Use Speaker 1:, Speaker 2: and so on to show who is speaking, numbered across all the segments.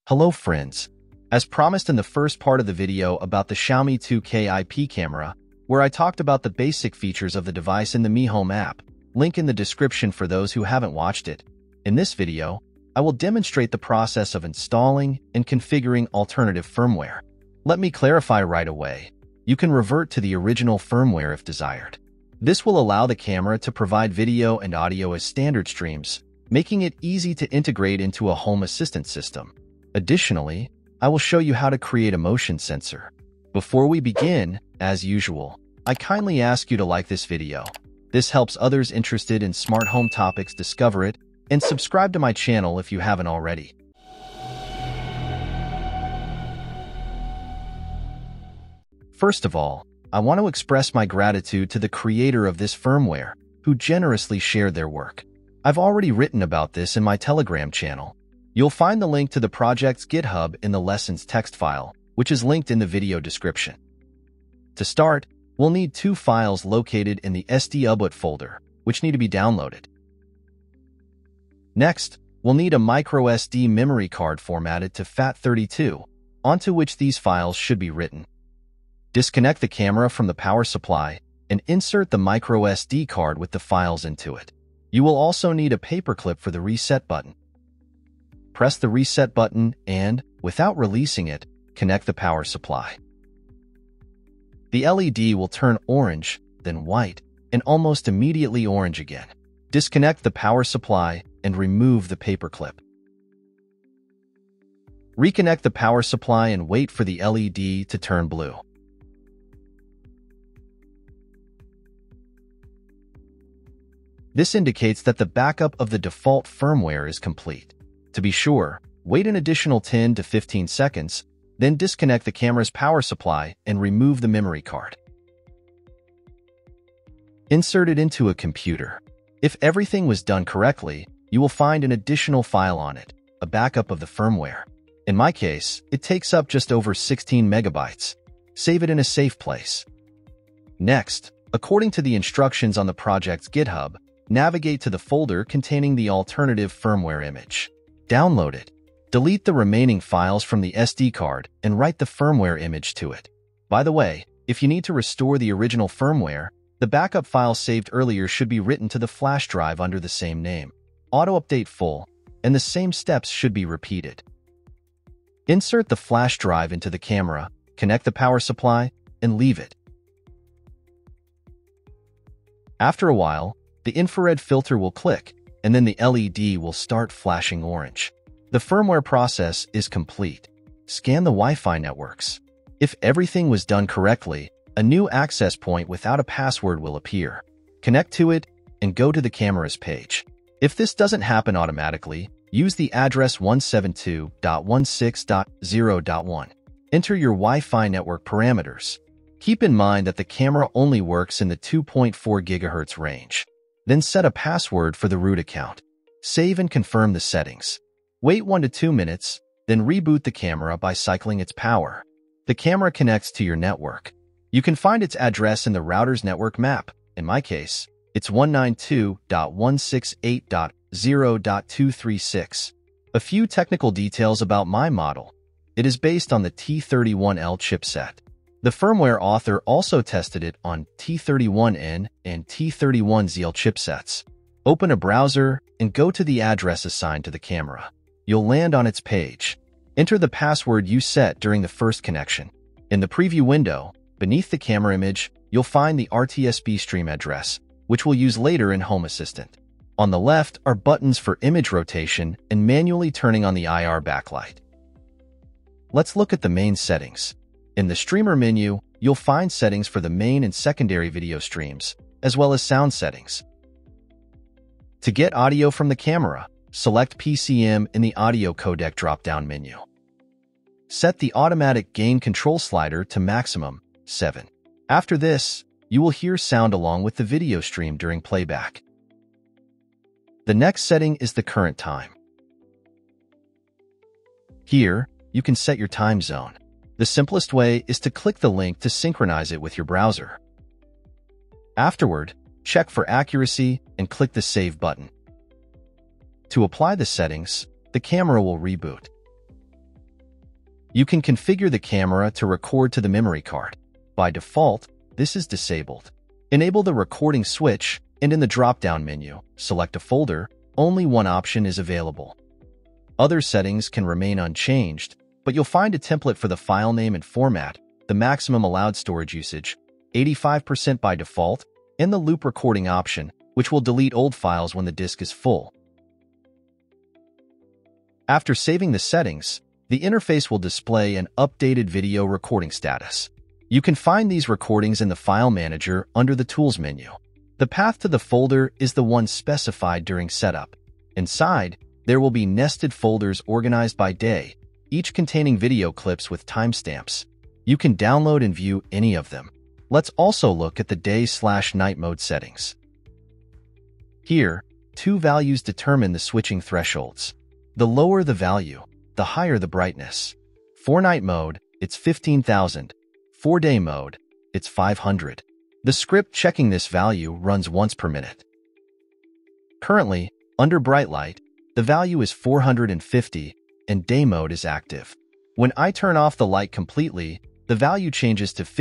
Speaker 1: Hello friends. As promised in the first part of the video about the Xiaomi 2K IP camera, where I talked about the basic features of the device in the Mi Home app, link in the description for those who haven't watched it. In this video, I will demonstrate the process of installing and configuring alternative firmware. Let me clarify right away. You can revert to the original firmware if desired. This will allow the camera to provide video and audio as standard streams, making it easy to integrate into a home assistant system. Additionally, I will show you how to create a motion sensor. Before we begin, as usual, I kindly ask you to like this video. This helps others interested in smart home topics discover it, and subscribe to my channel if you haven't already. First of all, I want to express my gratitude to the creator of this firmware, who generously shared their work. I've already written about this in my Telegram channel. You'll find the link to the project's GitHub in the lessons text file, which is linked in the video description. To start, we'll need two files located in the SD-UBUT folder, which need to be downloaded. Next, we'll need a microSD memory card formatted to FAT32, onto which these files should be written. Disconnect the camera from the power supply and insert the microSD card with the files into it. You will also need a paperclip for the reset button. Press the reset button and, without releasing it, connect the power supply. The LED will turn orange, then white, and almost immediately orange again. Disconnect the power supply and remove the paperclip. Reconnect the power supply and wait for the LED to turn blue. This indicates that the backup of the default firmware is complete. To be sure, wait an additional 10 to 15 seconds, then disconnect the camera's power supply and remove the memory card. Insert it into a computer. If everything was done correctly, you will find an additional file on it, a backup of the firmware. In my case, it takes up just over 16 megabytes. Save it in a safe place. Next, according to the instructions on the project's GitHub, navigate to the folder containing the alternative firmware image. Download it. Delete the remaining files from the SD card and write the firmware image to it. By the way, if you need to restore the original firmware, the backup file saved earlier should be written to the flash drive under the same name. Auto-update full, and the same steps should be repeated. Insert the flash drive into the camera, connect the power supply, and leave it. After a while, the infrared filter will click, and then the LED will start flashing orange. The firmware process is complete. Scan the Wi-Fi networks. If everything was done correctly, a new access point without a password will appear. Connect to it and go to the camera's page. If this doesn't happen automatically, use the address 172.16.0.1. Enter your Wi-Fi network parameters. Keep in mind that the camera only works in the 2.4 GHz range. Then set a password for the root account. Save and confirm the settings. Wait 1 to 2 minutes, then reboot the camera by cycling its power. The camera connects to your network. You can find its address in the router's network map. In my case, it's 192.168.0.236. A few technical details about my model. It is based on the T31L chipset. The firmware author also tested it on T31N and T31ZL chipsets. Open a browser and go to the address assigned to the camera. You'll land on its page. Enter the password you set during the first connection. In the preview window, beneath the camera image, you'll find the RTSP stream address, which we'll use later in Home Assistant. On the left are buttons for image rotation and manually turning on the IR backlight. Let's look at the main settings. In the streamer menu, you'll find settings for the main and secondary video streams, as well as sound settings. To get audio from the camera, select PCM in the audio codec drop-down menu. Set the automatic gain control slider to maximum, 7. After this, you will hear sound along with the video stream during playback. The next setting is the current time. Here, you can set your time zone. The simplest way is to click the link to synchronize it with your browser. Afterward, check for accuracy and click the Save button. To apply the settings, the camera will reboot. You can configure the camera to record to the memory card. By default, this is disabled. Enable the recording switch, and in the drop-down menu, select a folder. Only one option is available. Other settings can remain unchanged, but you'll find a template for the file name and format, the maximum allowed storage usage, 85% by default, and the loop recording option, which will delete old files when the disk is full. After saving the settings, the interface will display an updated video recording status. You can find these recordings in the File Manager under the Tools menu. The path to the folder is the one specified during setup. Inside, there will be nested folders organized by day, each containing video clips with timestamps. You can download and view any of them. Let's also look at the day/night mode settings. Here, two values determine the switching thresholds. The lower the value, the higher the brightness. For night mode, it's 15,000. For day mode, it's 500. The script checking this value runs once per minute. Currently, under bright light, the value is 450 and day mode is active. When I turn off the light completely, the value changes to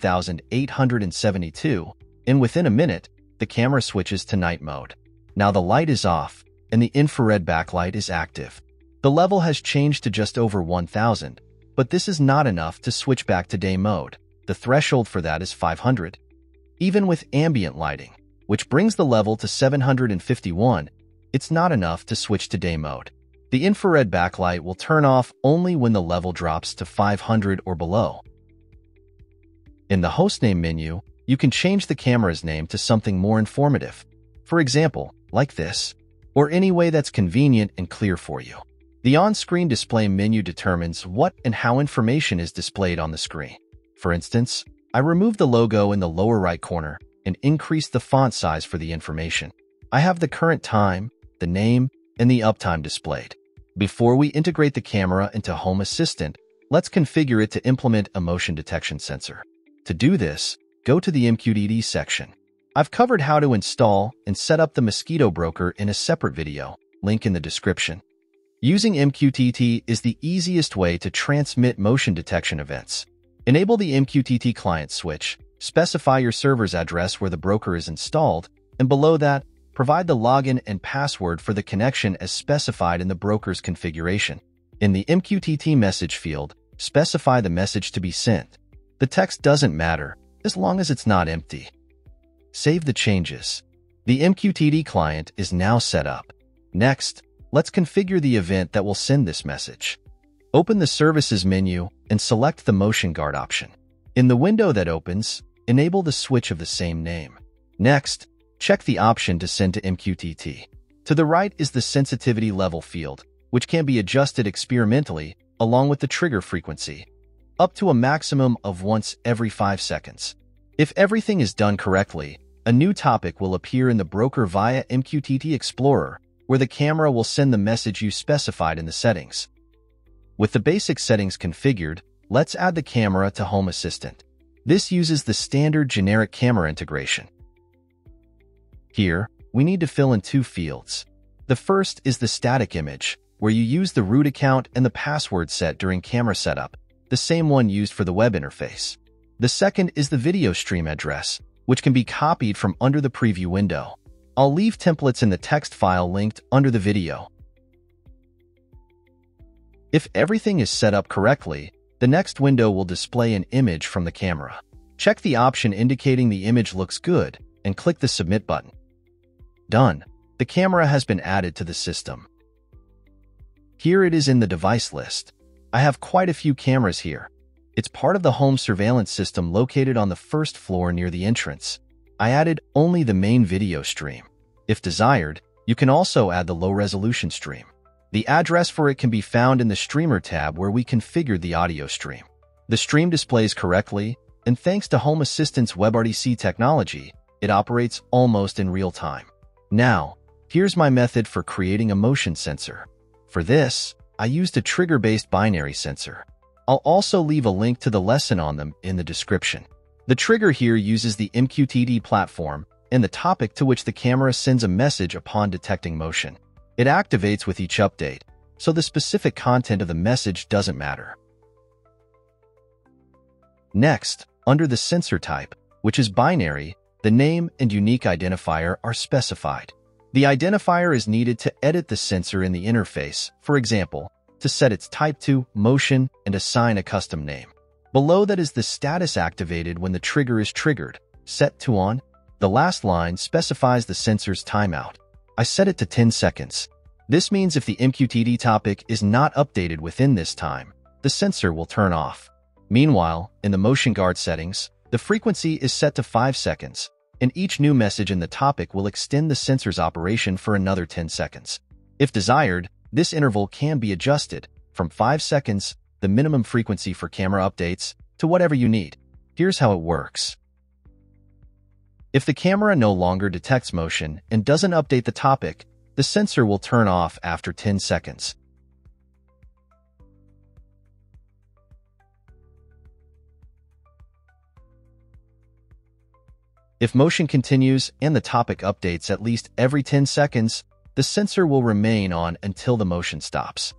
Speaker 1: 15,872, and within a minute, the camera switches to night mode. Now the light is off, and the infrared backlight is active. The level has changed to just over 1,000, but this is not enough to switch back to day mode. The threshold for that is 500. Even with ambient lighting, which brings the level to 751, it's not enough to switch to day mode. The infrared backlight will turn off only when the level drops to 500 or below. In the hostname menu, you can change the camera's name to something more informative. For example, like this, or any way that's convenient and clear for you. The on-screen display menu determines what and how information is displayed on the screen. For instance, I removed the logo in the lower right corner and increased the font size for the information. I have the current time, the name, and the uptime displayed. Before we integrate the camera into Home Assistant, let's configure it to implement a motion detection sensor. To do this, go to the MQTT section. I've covered how to install and set up the Mosquito Broker in a separate video, link in the description. Using MQTT is the easiest way to transmit motion detection events. Enable the MQTT client switch, specify your server's address where the broker is installed, and below that, provide the login and password for the connection as specified in the broker's configuration. In the MQTT message field, specify the message to be sent. The text doesn't matter, as long as it's not empty. Save the changes. The MQTT client is now set up. Next, let's configure the event that will send this message. Open the Services menu and select the Motion Guard option. In the window that opens, enable the switch of the same name. Next, check the option to send to MQTT. To the right is the sensitivity level field, which can be adjusted experimentally along with the trigger frequency, up to a maximum of once every 5 seconds. If everything is done correctly, a new topic will appear in the broker via MQTT Explorer, where the camera will send the message you specified in the settings. With the basic settings configured, let's add the camera to Home Assistant. This uses the standard generic camera integration. Here, we need to fill in 2 fields. The first is the static image, where you use the root account and the password set during camera setup, the same one used for the web interface. The second is the video stream address, which can be copied from under the preview window. I'll leave templates in the text file linked under the video. If everything is set up correctly, the next window will display an image from the camera. Check the option indicating the image looks good and click the Submit button. Done. The camera has been added to the system. Here it is in the device list. I have quite a few cameras here. It's part of the home surveillance system located on the first floor near the entrance. I added only the main video stream. If desired, you can also add the low-resolution stream. The address for it can be found in the Streamer tab where we configured the audio stream. The stream displays correctly, and thanks to Home Assistant's WebRTC technology, it operates almost in real time. Now, here's my method for creating a motion sensor. For this, I used a trigger-based binary sensor. I'll also leave a link to the lesson on them in the description. The trigger here uses the MQTT platform and the topic to which the camera sends a message upon detecting motion. It activates with each update, so the specific content of the message doesn't matter. Next, under the sensor type, which is binary, the name and unique identifier are specified. The identifier is needed to edit the sensor in the interface, for example, to set its type to motion and assign a custom name. Below that is the status activated when the trigger is triggered, set to on. The last line specifies the sensor's timeout. I set it to 10 seconds. This means if the MQTT topic is not updated within this time, the sensor will turn off. Meanwhile, in the motion guard settings, the frequency is set to 5 seconds, and each new message in the topic will extend the sensor's operation for another 10 seconds. If desired, this interval can be adjusted from 5 seconds, the minimum frequency for camera updates, to whatever you need. Here's how it works. If the camera no longer detects motion and doesn't update the topic, the sensor will turn off after 10 seconds. If motion continues and the topic updates at least every 10 seconds, the sensor will remain on until the motion stops.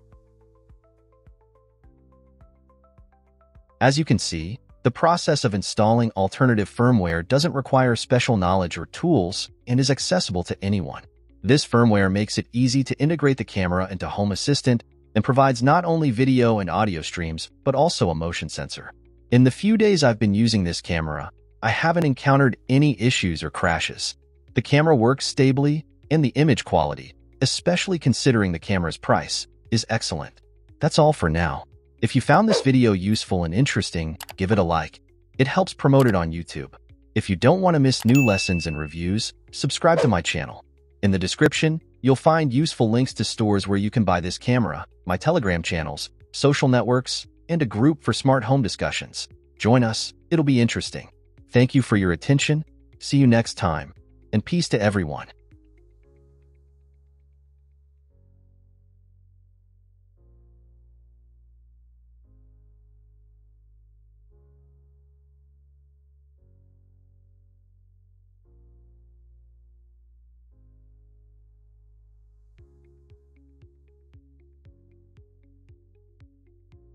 Speaker 1: As you can see, the process of installing alternative firmware doesn't require special knowledge or tools and is accessible to anyone. This firmware makes it easy to integrate the camera into Home Assistant and provides not only video and audio streams, but also a motion sensor. In the few days I've been using this camera, I haven't encountered any issues or crashes. The camera works stably, and the image quality, especially considering the camera's price, is excellent. That's all for now. If you found this video useful and interesting, give it a like. It helps promote it on YouTube. If you don't want to miss new lessons and reviews, subscribe to my channel. In the description, you'll find useful links to stores where you can buy this camera, my Telegram channels, social networks, and a group for smart home discussions. Join us, it'll be interesting. Thank you for your attention, see you next time, and peace to everyone.